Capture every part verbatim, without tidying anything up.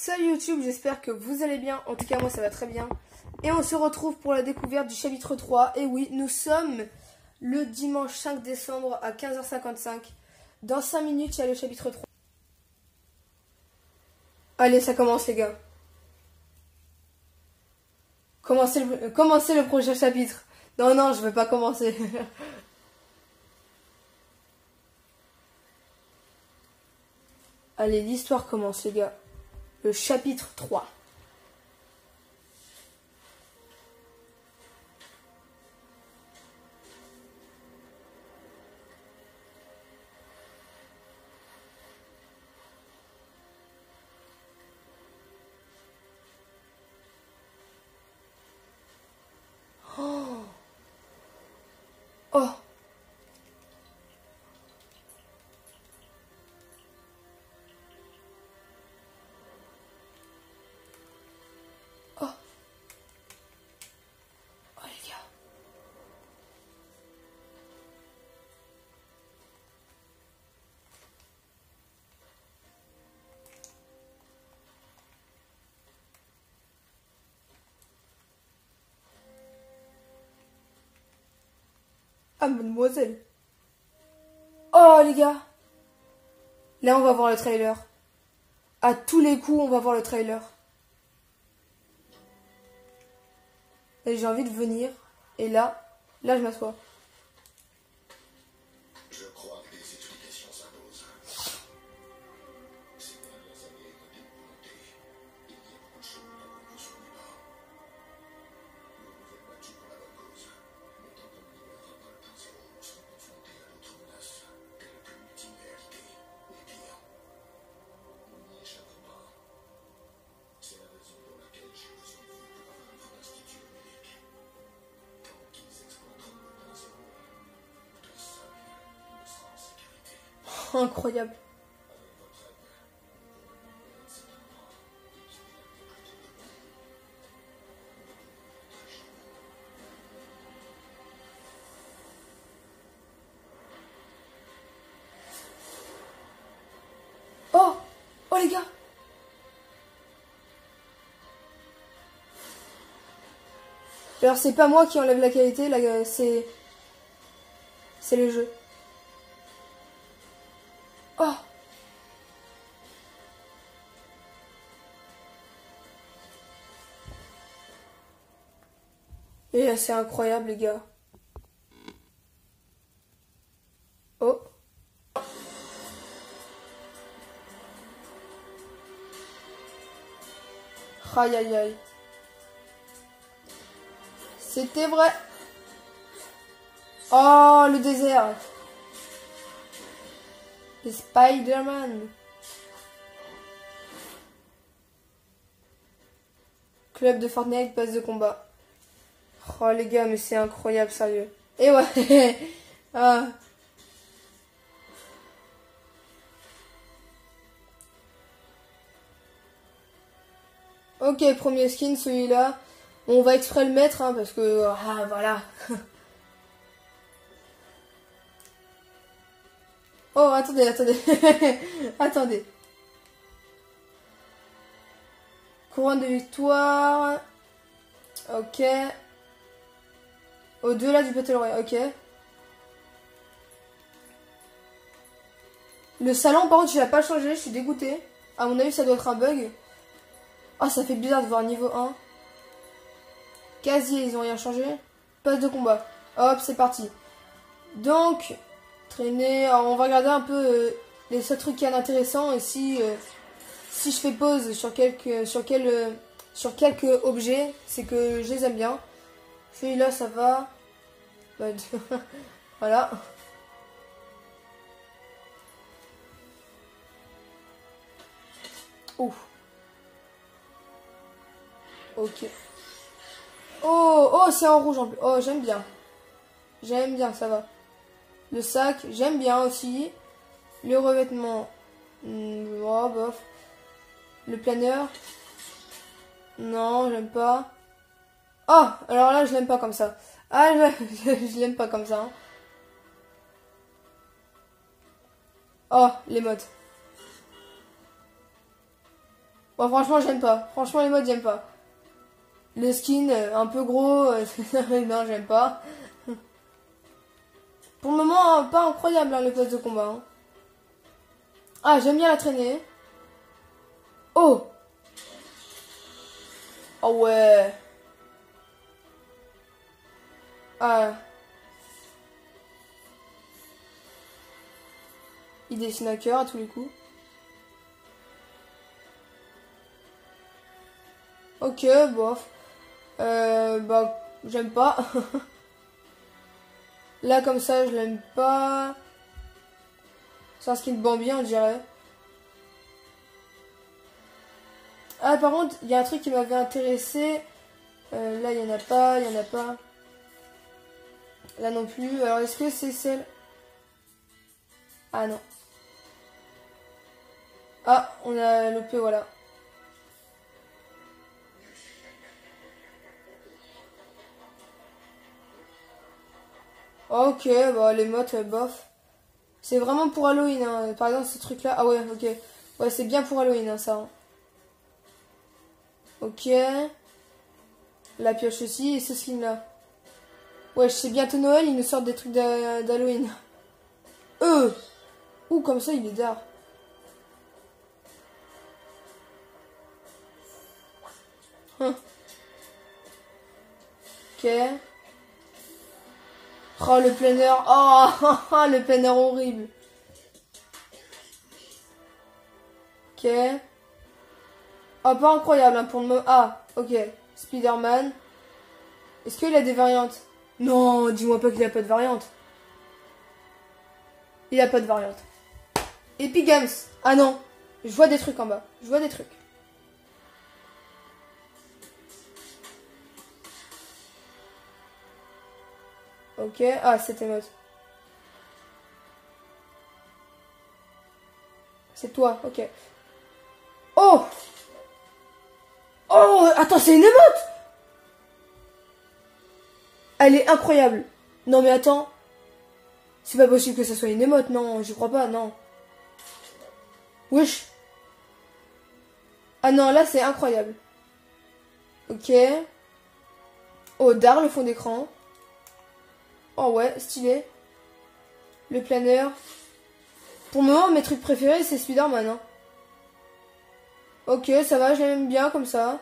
Salut YouTube, j'espère que vous allez bien. En tout cas, moi ça va très bien. Et on se retrouve pour la découverte du chapitre trois. Et oui, nous sommes le dimanche cinq décembre à quinze heures cinquante-cinq. Dans cinq minutes, il y a le chapitre trois. Allez, ça commence les gars. Commencez le, commencez le prochain chapitre. Non, non, je vais pas commencer. Allez, l'histoire commence les gars. Le chapitre trois. Oh. Oh. Oh. Oh les gars. Ah, mademoiselle. Oh, les gars. Là, on va voir le trailer. À tous les coups, on va voir le trailer. Et j'ai envie de venir. Et là, là, je m'assois. Je crois que des explications s'imposent. Ces dernières années ont épouvanté. Il y a beaucoup de choses dont vous ne vous souvenez pas. Vous vous êtes battu pour la bonne cause. Mais tant que l'univers vingt point zéro sont confrontés à d'autres menaces, telles que multimérialité et pire, nous n'y échapperons pas. C'est la raison pour laquelle j'ai besoin de vous pour vaincre l'Institut numérique. Tant qu'ils exploiteront le point zéro, personne ne sera en sécurité. Incroyable. Oh. Oh les gars. Alors c'est pas moi qui enlève la qualité, là c'est... C'est le jeu. Oh. Et là c'est incroyable les gars. Oh. Aïe aïe aïe. C'était vrai. Oh, le désert. Le Spider-Man. Club de Fortnite, base de combat. Oh les gars, mais c'est incroyable, sérieux. Et ouais. Ah. Ok, premier skin, celui-là. On va exprès le mettre, hein, parce que... Ah, voilà. Oh, attendez, attendez. Attendez. Couronne de victoire. Ok. Au-delà du Battle Royale, ok. Le salon, par contre, il n'a pas changé, je suis dégoûtée. À mon avis, ça doit être un bug. Ah, ça fait bizarre de voir niveau un. Casier, ils ont rien changé. Passe de combat. Hop, c'est parti. Donc, traîner. Alors, on va regarder un peu euh, les seuls trucs qui sont intéressants. Et si, euh, si je fais pause sur quelques, sur quel, euh, sur quelques objets, c'est que je les aime bien. Celui-là, ça va. Bah, voilà. Ouf. Ok. Oh, oh, c'est en rouge en plus. Oh, j'aime bien. J'aime bien, ça va. Le sac, j'aime bien aussi. Le revêtement. Hmm, oh, bof. Le planeur. Non, j'aime pas. Oh, alors là, je l'aime pas comme ça. Ah, je, je l'aime pas comme ça. Hein. Oh, les modes. Bon, franchement, j'aime pas. Franchement, les modes, j'aime pas. Le skin, euh, un peu gros, euh, non, j'aime pas. Pour le moment, hein, pas incroyable, hein, le poste de combat. Hein. Ah, j'aime bien la traîner. Oh! Oh ouais. Ah. Il dessine à cœur à tous les coups. Ok, bof. Euh, bah, j'aime pas. Là, comme ça, je l'aime pas. C'est un skin Bambi, on dirait. Ah, par contre, il y a un truc qui m'avait intéressé. Euh, là, il y en a pas, il y en a pas. Là non plus. Alors, est-ce que c'est celle... Ah non. Ah, on a loupé, voilà. Ok, bah les mottes, euh, bof. C'est vraiment pour Halloween, hein. Par exemple, ce truc-là. Ah ouais, ok. Ouais, c'est bien pour Halloween, hein, ça. Hein. Ok. La pioche aussi, et ce skin-là. Ouais, c'est bientôt Noël, ils nous sortent des trucs d'Halloween. Euh Ouh, comme ça, il est d'art. Hum. Ok. Oh, le planeur. Oh, le planeur horrible. Ok. Oh, pas incroyable, hein, pour le moment. Ah, ok. Spider-Man. Est-ce qu'il a des variantes? Non, dis-moi pas qu'il a pas de variante. Il a pas de variante. Epic Games. Ah non. Je vois des trucs en bas. Je vois des trucs. Ok. Ah, c'était mode. C'est toi, ok. Oh! Oh! Attends, c'est une émote! Elle est incroyable. Non mais attends. C'est pas possible que ça soit une émote, non. Je crois pas, non. Wesh. Ah non, là c'est incroyable. Ok. Oh, Dar, le fond d'écran. Oh ouais, stylé. Le planeur. Pour le moment, mes trucs préférés, c'est Spider-Man. Hein. Ok, ça va, je l'aime bien comme ça.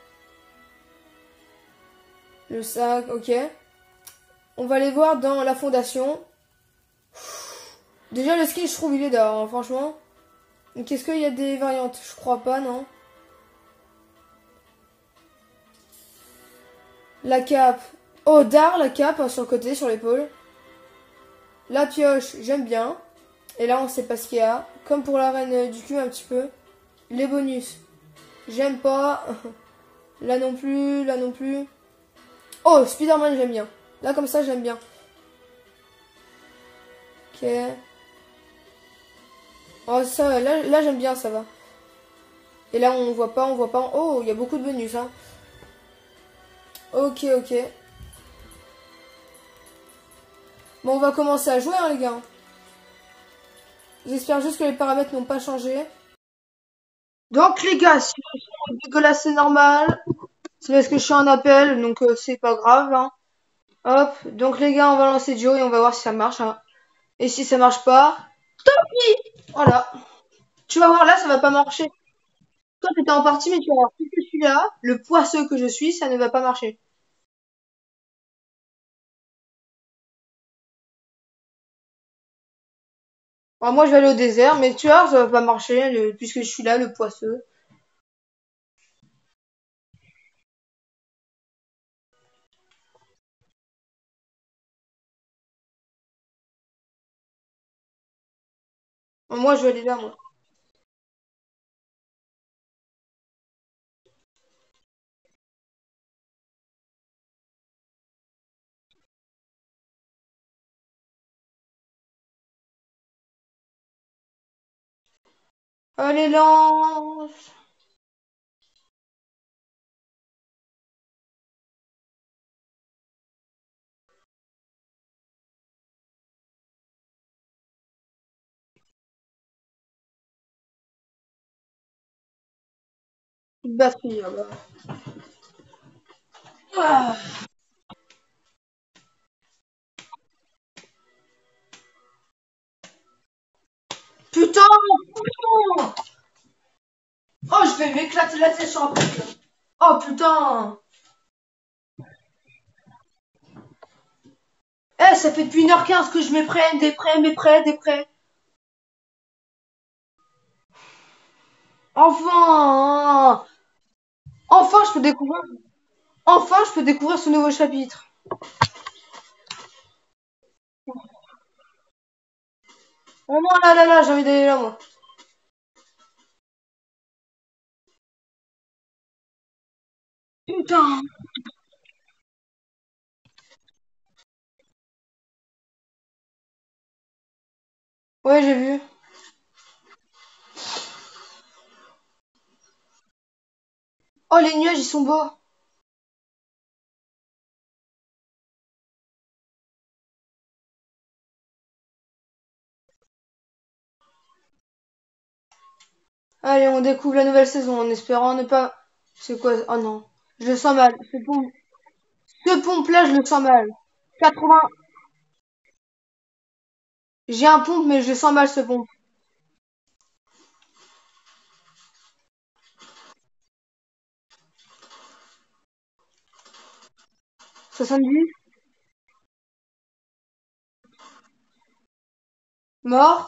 Le sac, ok. On va aller voir dans la fondation. Déjà, le skin, je trouve, il est d'or, hein, franchement. Donc, est-ce qu'il y a des variantes? Je crois pas, non. La cape. Oh, Dar, la cape, hein, sur le côté, sur l'épaule. La pioche, j'aime bien. Et là, on sait pas ce qu'il y a. Comme pour la reine du cul, un petit peu. Les bonus. J'aime pas. Là non plus, là non plus. Oh, Spider-Man, j'aime bien. Là, comme ça, j'aime bien. Ok. Oh, ça, là, là j'aime bien, ça va. Et là, on voit pas, on voit pas. Oh, il y a beaucoup de bonus, hein. Ok, ok. Bon, on va commencer à jouer, hein, les gars. J'espère juste que les paramètres n'ont pas changé. Donc, les gars, si le son est dégueulasse, c'est normal. C'est parce que je suis en appel, donc euh, c'est pas grave, hein. Hop. Donc, les gars, on va lancer Joe et on va voir si ça marche, hein. Et si ça marche pas, tant pis. Voilà. Tu vas voir, là, ça va pas marcher. Toi, t'étais en partie, mais tu vas voir, puisque je suis là, le poisseux que je suis, ça ne va pas marcher. Alors, moi, je vais aller au désert, mais tu vois, ça va pas marcher, le- puisque je suis là, le poisseux. Moi, je vais aller là, moi. Allez, lance! Une batterie, ah bah. Ah. Putain! Putain. Oh, je vais m'éclater la tête sur un truc là. Oh putain! Eh, ça fait depuis une heure quinze que je mets prêt, des prêts, mes prêts, des prêts. Enfin! Enfin, je peux découvrir. Enfin, je peux découvrir ce nouveau chapitre. Oh non, là, là, là, j'ai envie d'aller là, moi. Putain! Ouais, j'ai vu. Oh, les nuages, ils sont beaux. Allez, on découvre la nouvelle saison en espérant ne pas. C'est quoi? Oh non. Je le sens mal. Ce pompe, ce pompe-là, je le sens mal. quatre-vingts. J'ai un pompe, mais je le sens mal, ce pompe. soixante-dix. Mort.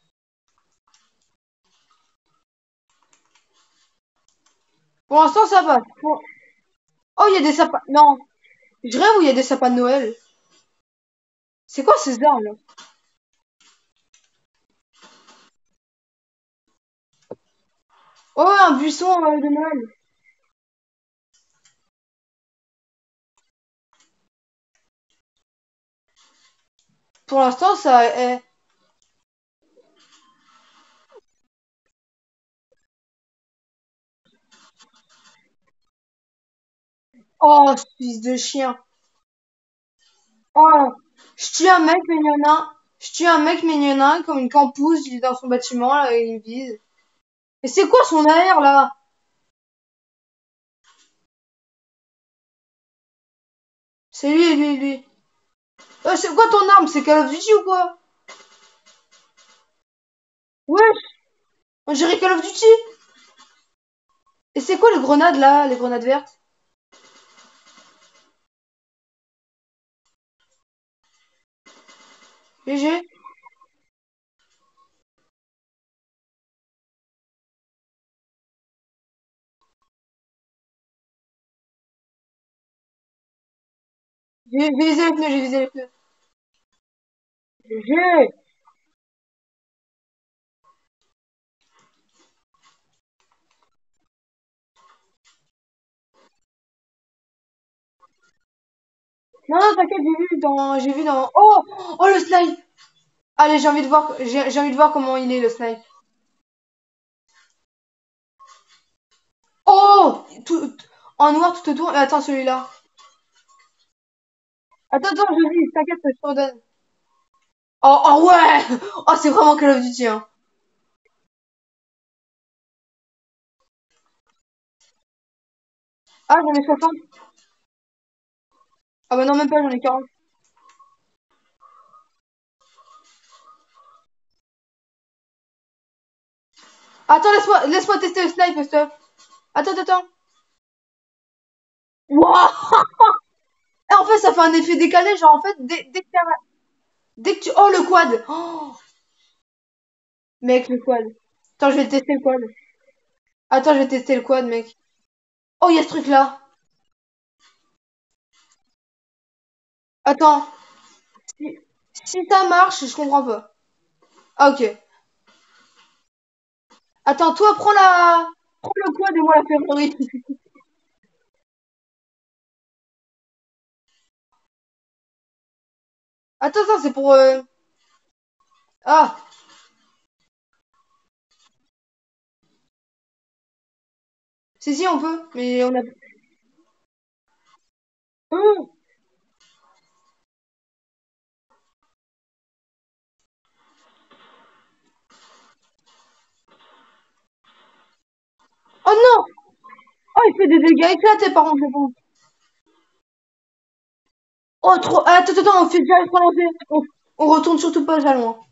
Pour l'instant, ça va. Pour- Oh, il y a des sapins. Non. Je rêve où il y a des sapins de Noël. C'est quoi ces arbres là? Oh, un buisson euh, de Noël. Pour l'instant, ça est. Oh, fils de chien. Oh, je tue un mec, mais il y en a un. Je tue un mec, mais il y en a un comme une campouse, il est dans son bâtiment, là, et il me vise. Et c'est quoi son air, là? C'est lui, lui, lui. Euh, c'est quoi ton arme? C'est Call of Duty ou quoi? Ouais, on dirait Call of Duty. Et c'est quoi les grenades, là? Les grenades vertes? G G. J'ai j'ai visé les pneus, j'ai visé les pneus. G G. Non, non, t'inquiète, j'ai vu dans, j'ai vu dans, oh, oh, le snipe. Allez, j'ai envie de voir, j'ai j'ai envie de voir comment il est, le snipe. Oh, tout, en noir tout autour. Mais attends, celui-là. Attends, attends, je vis, t'inquiète, je te redonne. Oh, oh ouais. Oh, c'est vraiment Call of Duty, hein. Ah, j'en ai soixante. Ah bah non, même pas, j'en ai quarante. Attends, laisse-moi, laisse-moi tester le snipe, stop. Attends, attends, attends. Wouah. Et en fait, ça fait un effet décalé, genre en fait, dès, dès que, t'as- dès que tu... Oh, le quad. Oh, mec, le quad. Attends, je vais tester le quad. Attends, je vais tester le quad, mec. Oh, il y a ce truc-là. Attends. Si, si ça marche, je comprends pas. Ah, ok. Attends, toi, prends la... Prends le quad et moi la Ferrari. Attends, ça, c'est pour... euh, Ah, si, si, on peut. Mais on a... Oh, oh non! Oh, il fait des dégâts éclatés, par contre, je pense. Oh, trop. Ah, attends, attends, on fait direct relancer. On, on retourne surtout pas à loin.